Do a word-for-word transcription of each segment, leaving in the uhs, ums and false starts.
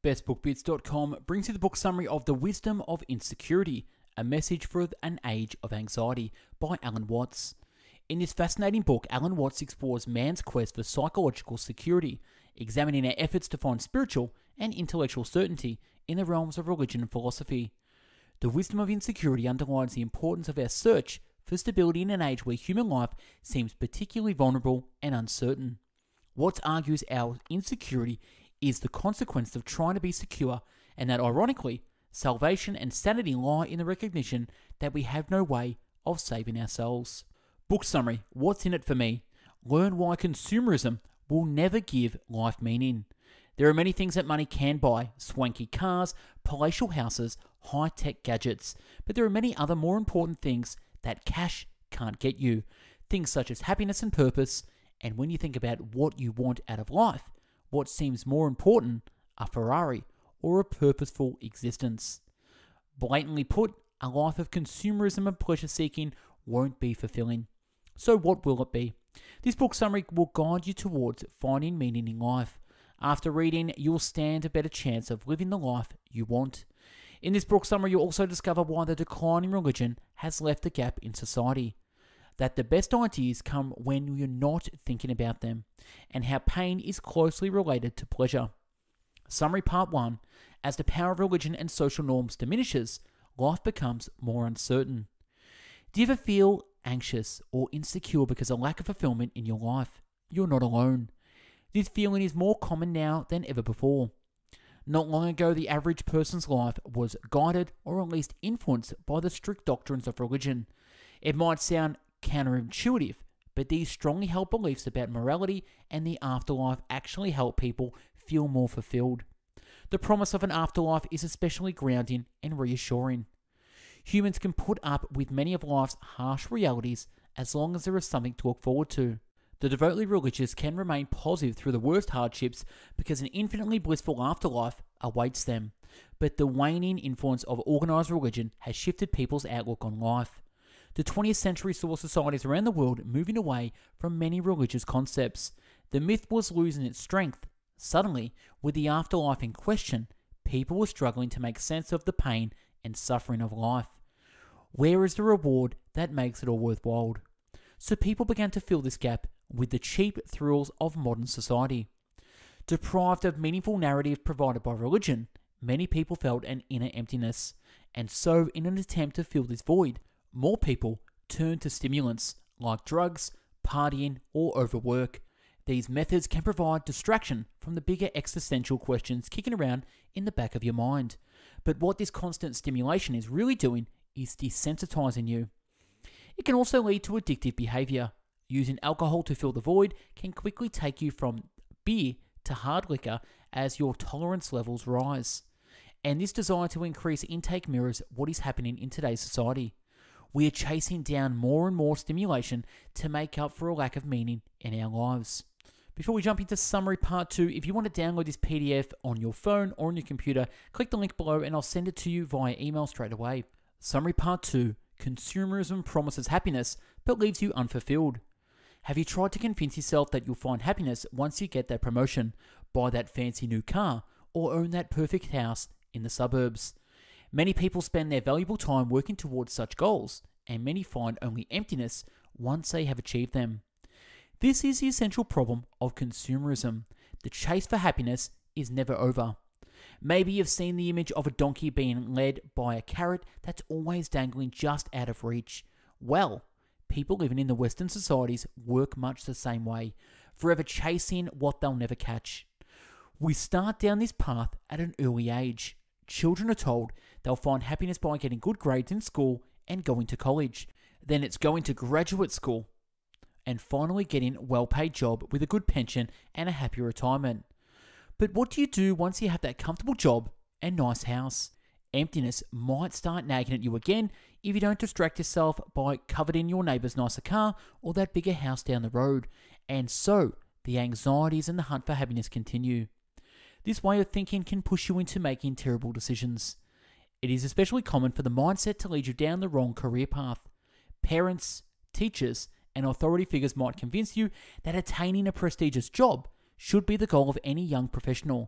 best book bits dot com brings you the book summary of The Wisdom of Insecurity, a message for an age of anxiety by Alan Watts. In this fascinating book, Alan Watts explores man's quest for psychological security, examining our efforts to find spiritual and intellectual certainty in the realms of religion and philosophy. The Wisdom of Insecurity underlines the importance of our search for stability in an age where human life seems particularly vulnerable and uncertain. Watts argues our insecurity is the consequence of trying to be secure, and that ironically, salvation and sanity lie in the recognition that we have no way of saving ourselves. Book summary: what's in it for me? Learn why consumerism will never give life meaning. There are many things that money can buy: swanky cars, palatial houses, high-tech gadgets. But there are many other more important things that cash can't get you. Things such as happiness and purpose. And when you think about what you want out of life, what seems more important, a Ferrari or a purposeful existence? Blatantly put, a life of consumerism and pleasure-seeking won't be fulfilling. So what will it be? This book summary will guide you towards finding meaning in life. After reading, you'll stand a better chance of living the life you want. In this book summary, you'll also discover why the decline in religion has left a gap in society. That the best ideas come when you're not thinking about them, and how pain is closely related to pleasure. Summary Part one: as the power of religion and social norms diminishes, life becomes more uncertain. Do you ever feel anxious or insecure because of lack of fulfillment in your life? You're not alone. This feeling is more common now than ever before. Not long ago, the average person's life was guided or at least influenced by the strict doctrines of religion. It might sound counterintuitive, but these strongly held beliefs about morality and the afterlife actually help people feel more fulfilled. The promise of an afterlife is especially grounding and reassuring. Humans can put up with many of life's harsh realities as long as there is something to look forward to. The devotedly religious can remain positive through the worst hardships because an infinitely blissful afterlife awaits them. But the waning influence of organized religion has shifted people's outlook on life. The twentieth century saw societies around the world moving away from many religious concepts. The myth was losing its strength. Suddenly, with the afterlife in question, people were struggling to make sense of the pain and suffering of life. Where is the reward that makes it all worthwhile? So people began to fill this gap with the cheap thrills of modern society. Deprived of meaningful narrative provided by religion, many people felt an inner emptiness. And so, in an attempt to fill this void, more people turn to stimulants like drugs, partying, or overwork. These methods can provide distraction from the bigger existential questions kicking around in the back of your mind. But what this constant stimulation is really doing is desensitizing you. It can also lead to addictive behavior. Using alcohol to fill the void can quickly take you from beer to hard liquor as your tolerance levels rise. And this desire to increase intake mirrors what is happening in today's society. We are chasing down more and more stimulation to make up for a lack of meaning in our lives. Before we jump into summary part two, if you want to download this P D F on your phone or on your computer, click the link below and I'll send it to you via email straight away. Summary part two: consumerism promises happiness but leaves you unfulfilled. Have you tried to convince yourself that you'll find happiness once you get that promotion, buy that fancy new car, or own that perfect house in the suburbs? Many people spend their valuable time working towards such goals, and many find only emptiness once they have achieved them. This is the essential problem of consumerism. The chase for happiness is never over. Maybe you've seen the image of a donkey being led by a carrot that's always dangling just out of reach. Well, people living in the Western societies work much the same way, forever chasing what they'll never catch. We start down this path at an early age. Children are told they'll find happiness by getting good grades in school and going to college. Then it's going to graduate school and finally getting a well-paid job with a good pension and a happy retirement. But what do you do once you have that comfortable job and nice house? Emptiness might start nagging at you again if you don't distract yourself by coveting your neighbour's nicer car or that bigger house down the road. And so, the anxieties and the hunt for happiness continue. This way of thinking can push you into making terrible decisions. It is especially common for the mindset to lead you down the wrong career path. Parents, teachers, and authority figures might convince you that attaining a prestigious job should be the goal of any young professional.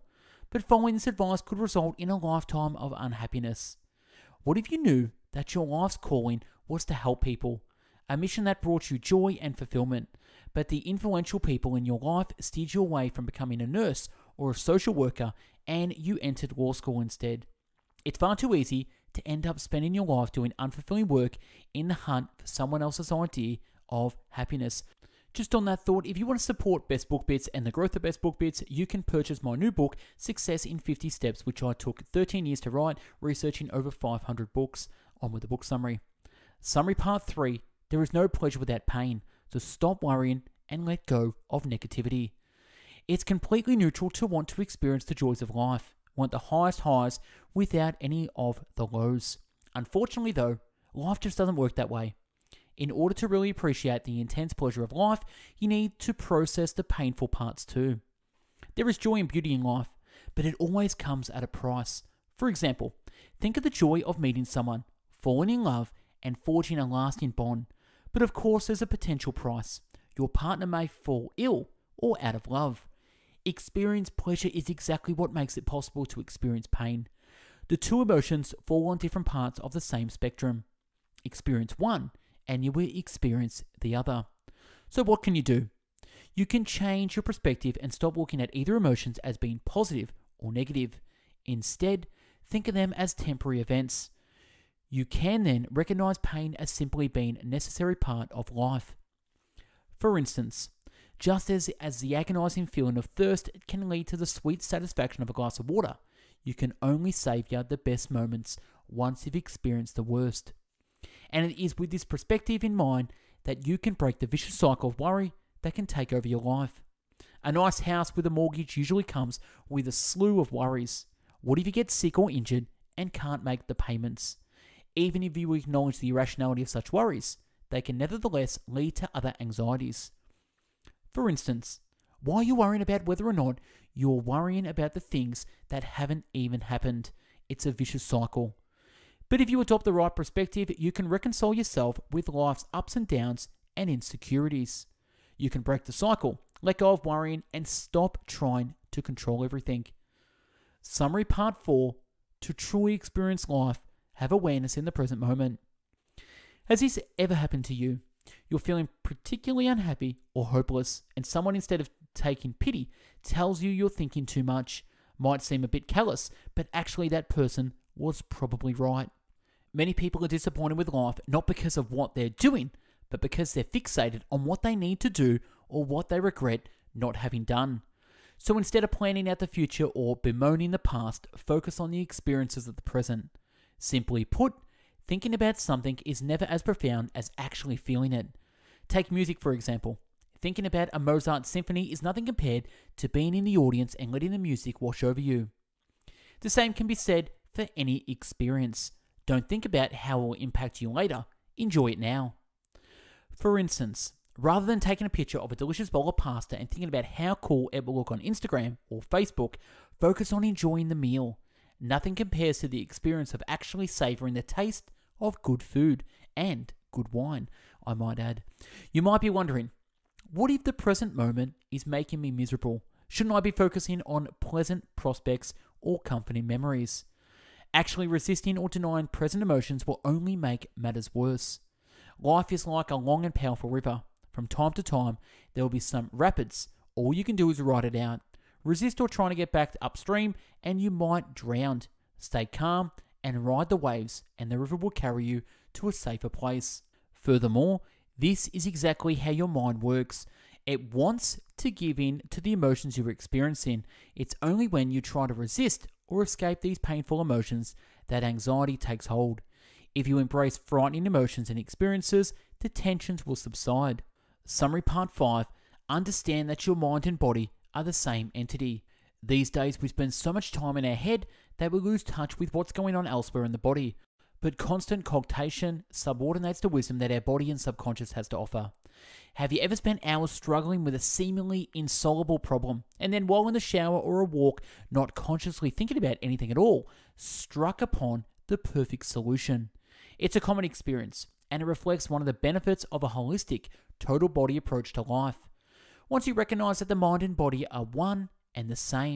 but following this advice could result in a lifetime of unhappiness. What if you knew that your life's calling was to help people, a mission that brought you joy and fulfillment, but the influential people in your life steered you away from becoming a nurse or a social worker and you entered law school instead? It's far too easy to end up spending your life doing unfulfilling work in the hunt for someone else's idea of happiness. Just on that thought, if you want to support Best Book Bits and the growth of Best Book Bits, you can purchase my new book, Success in fifty Steps, which I took thirteen years to write, researching over five hundred books. On with the book summary. Summary part three, there is no pleasure without pain, so stop worrying and let go of negativity. It's completely neutral to want to experience the joys of life, want the highest highs without any of the lows. Unfortunately though, life just doesn't work that way. In order to really appreciate the intense pleasure of life, you need to process the painful parts too. There is joy and beauty in life, but it always comes at a price. For example, think of the joy of meeting someone, falling in love, and forging a lasting bond. But of course, there's a potential price. Your partner may fall ill or out of love. Experience pleasure is exactly what makes it possible to experience pain. The two emotions fall on different parts of the same spectrum. Experience one, and you will experience the other. So what can you do? You can change your perspective and stop looking at either emotions as being positive or negative. Instead, think of them as temporary events. You can then recognize pain as simply being a necessary part of life. For instance, just as, as the agonizing feeling of thirst can lead to the sweet satisfaction of a glass of water, you can only savor the best moments once you've experienced the worst. And it is with this perspective in mind that you can break the vicious cycle of worry that can take over your life. A nice house with a mortgage usually comes with a slew of worries. What if you get sick or injured and can't make the payments? Even if you acknowledge the irrationality of such worries, they can nevertheless lead to other anxieties. For instance, why are you worrying about whether or not you're worrying about the things that haven't even happened? It's a vicious cycle. But if you adopt the right perspective, you can reconcile yourself with life's ups and downs and insecurities. You can break the cycle, let go of worrying, and stop trying to control everything. Summary part four, to truly experience life, have awareness in the present moment. Has this ever happened to you? You're feeling particularly unhappy or hopeless, and someone, instead of taking pity, tells you you're thinking too much. Might seem a bit callous, but actually that person was probably right. Many people are disappointed with life not because of what they're doing, but because they're fixated on what they need to do or what they regret not having done. So instead of planning out the future or bemoaning the past, focus on the experiences of the present. Simply put, thinking about something is never as profound as actually feeling it. Take music for example. Thinking about a Mozart symphony is nothing compared to being in the audience and letting the music wash over you. The same can be said for any experience. Don't think about how it will impact you later. Enjoy it now. For instance, rather than taking a picture of a delicious bowl of pasta and thinking about how cool it will look on Instagram or Facebook, focus on enjoying the meal. Nothing compares to the experience of actually savoring the taste of good food and good wine, I might add. You might be wondering, what if the present moment is making me miserable? Shouldn't I be focusing on pleasant prospects or comforting memories? Actually resisting or denying present emotions will only make matters worse. Life is like a long and powerful river. From time to time, there will be some rapids. All you can do is ride it out. Resist or try to get back upstream and you might drown. Stay calm and ride the waves, and the river will carry you to a safer place. Furthermore, this is exactly how your mind works. It wants to give in to the emotions you're experiencing. It's only when you try to resist or escape these painful emotions that anxiety takes hold. If you embrace frightening emotions and experiences, the tensions will subside. Summary part five, understand that your mind and body are the same entity. These days we spend so much time in our head that we lose touch with what's going on elsewhere in the body. But constant cogitation subordinates the wisdom that our body and subconscious has to offer. Have you ever spent hours struggling with a seemingly insoluble problem, and then while in the shower or a walk, not consciously thinking about anything at all, struck upon the perfect solution? It's a common experience, and it reflects one of the benefits of a holistic, total body approach to life. Once you recognize that the mind and body are one and the same,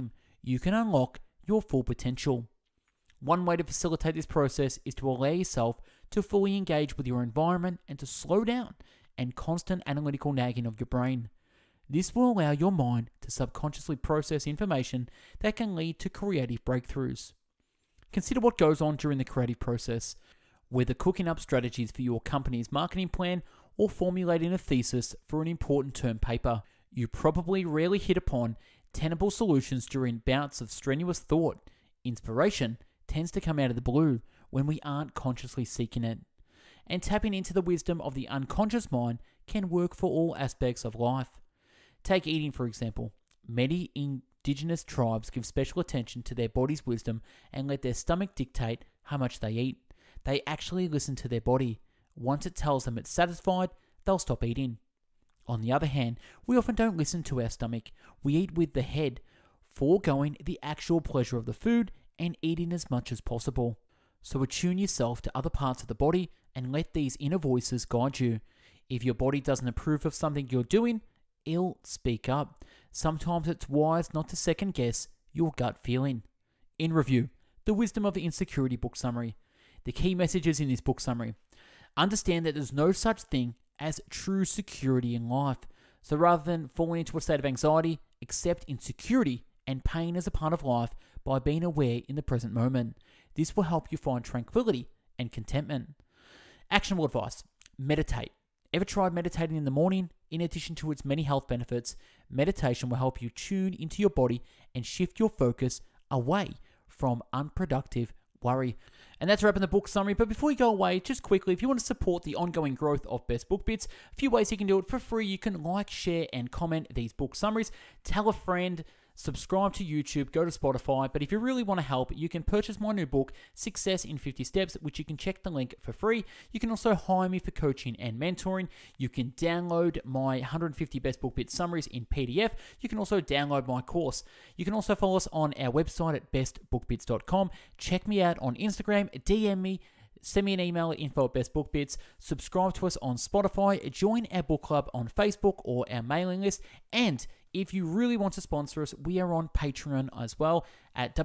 you can unlock your full potential. One way to facilitate this process is to allow yourself to fully engage with your environment and to slow down and constant analytical nagging of your brain. This will allow your mind to subconsciously process information that can lead to creative breakthroughs. Consider what goes on during the creative process, whether cooking up strategies for your company's marketing plan or formulating a thesis for an important term paper. You probably rarely hit upon tenable solutions during bouts of strenuous thought. Inspiration tends to come out of the blue when we aren't consciously seeking it. And tapping into the wisdom of the unconscious mind can work for all aspects of life. Take eating, for example. Many indigenous tribes give special attention to their body's wisdom and let their stomach dictate how much they eat. They actually listen to their body. Once it tells them it's satisfied, they'll stop eating. On the other hand, we often don't listen to our stomach. We eat with the head, foregoing the actual pleasure of the food and eating as much as possible. So attune yourself to other parts of the body and let these inner voices guide you. If your body doesn't approve of something you're doing, it'll speak up. Sometimes it's wise not to second guess your gut feeling. In review, The Wisdom of Insecurity book summary. The key messages in this book summary. Understand that there's no such thing as true security in life. So rather than falling into a state of anxiety, accept insecurity and pain as a part of life by being aware in the present moment. This will help you find tranquility and contentment. Actionable advice. Meditate. Ever tried meditating in the morning? In addition to its many health benefits, meditation will help you tune into your body and shift your focus away from unproductive worry. And that's wrapping the book summary. But before you go away, just quickly, if you want to support the ongoing growth of Best Book Bits, a few ways you can do it for free. You can like, share, and comment these book summaries. Tell a friend. Subscribe to YouTube, go to Spotify, but if you really want to help, you can purchase my new book, Success in fifty Steps, which you can check the link for free. You can also hire me for coaching and mentoring. You can download my one hundred fifty Best Book Bits summaries in P D F. You can also download my course. You can also follow us on our website at best book bits dot com. Check me out on Instagram, D M me, send me an email at info at bestbookbits, subscribe to us on Spotify, join our book club on Facebook or our mailing list, and if you really want to sponsor us, we are on Patreon as well at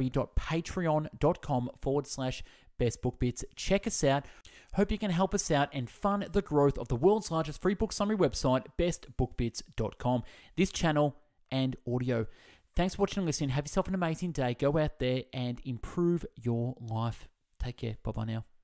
www.patreon.com forward slash bestbookbits. Check us out. Hope you can help us out and fund the growth of the world's largest free book summary website, best book bits dot com. This channel and audio. Thanks for watching and listening. Have yourself an amazing day. Go out there and improve your life. Take care. Bye-bye now.